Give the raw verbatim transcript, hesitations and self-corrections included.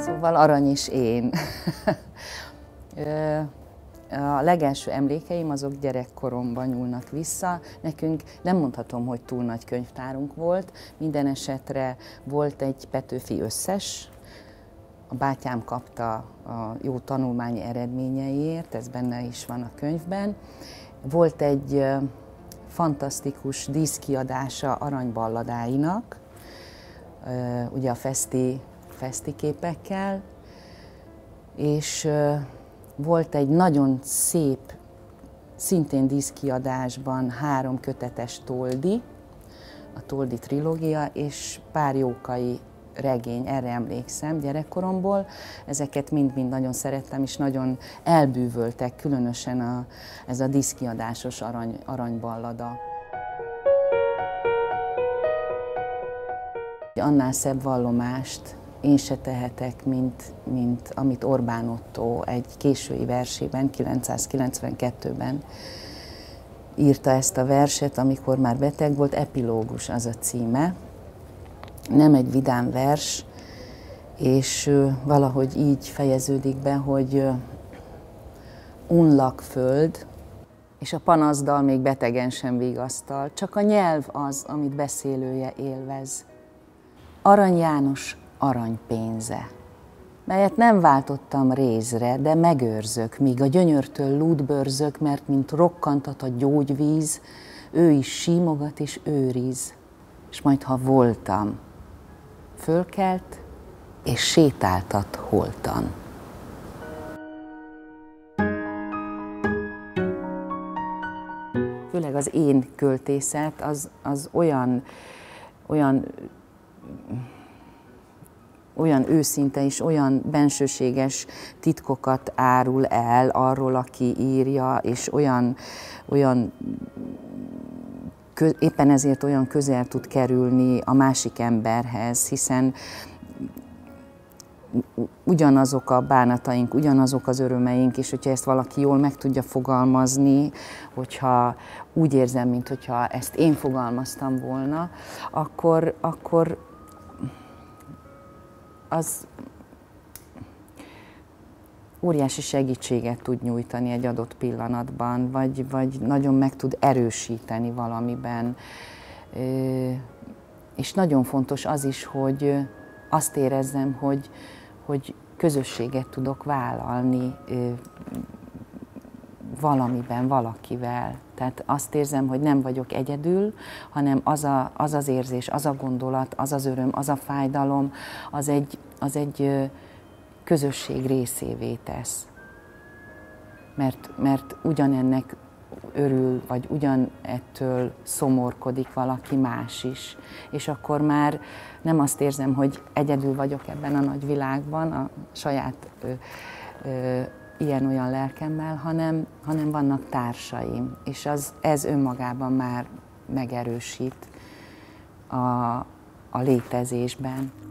Szóval Arany és én. A legelső emlékeim azok gyerekkoromban nyúlnak vissza. Nekünk nem mondhatom, hogy túl nagy könyvtárunk volt. Minden esetre volt egy Petőfi összes. A bátyám kapta a jó tanulmányi eredményeiért, ez benne is van a könyvben. Volt egy fantasztikus díszkiadása Arany balladáinak, ugye a feszti, feszti képekkel, és volt egy nagyon szép, szintén díszkiadásban három kötetes Toldi, a Toldi trilógia, és pár Jókai regény, erre emlékszem gyerekkoromból. Ezeket mind-mind nagyon szerettem, és nagyon elbűvöltek, különösen a, ez a díszkiadásos arany, aranyballada. Annál szebb vallomást én se tehetek, mint, mint amit Orbán Ottó egy késői versében, kilencszázkilencvenkettőben írta ezt a verset, amikor már beteg volt, Epilógus az a címe. Nem egy vidám vers, és valahogy így fejeződik be, hogy unlak föld, és a panaszdal még betegen sem vigasztal, csak a nyelv az, amit beszélője élvez. Arany János aranypénze, melyet nem váltottam rézre, de megőrzök, míg a gyönyörtől lúdbőrzök, mert mint rokkantat a gyógyvíz, ő is símogat és őriz. És majd, ha voltam, fölkelt és sétáltat holtan. Főleg az én költészet az, az olyan, olyan olyan őszinte és olyan bensőséges titkokat árul el arról, aki írja, és olyan, olyan éppen ezért olyan közel tud kerülni a másik emberhez, hiszen ugyanazok a bánataink, ugyanazok az örömeink, és hogyha ezt valaki jól meg tudja fogalmazni, hogyha úgy érzem, mintha ezt én fogalmaztam volna, akkor, akkor az óriási segítséget tud nyújtani egy adott pillanatban, vagy, vagy nagyon meg tud erősíteni valamiben. És nagyon fontos az is, hogy azt érezzem, hogy, hogy közösséget tudok vállalni valamiben, valakivel. Tehát azt érzem, hogy nem vagyok egyedül, hanem az, a, az az érzés, az a gondolat, az az öröm, az a fájdalom, az egy, az egy közösség részévé tesz. Mert, mert ugyanennek örül, vagy ugyanettől szomorkodik valaki más is. És akkor már nem azt érzem, hogy egyedül vagyok ebben a nagy világban, a saját ö, ö, ilyen-olyan lelkemmel, hanem, hanem vannak társaim, és az, ez önmagában már megerősít a, a létezésben.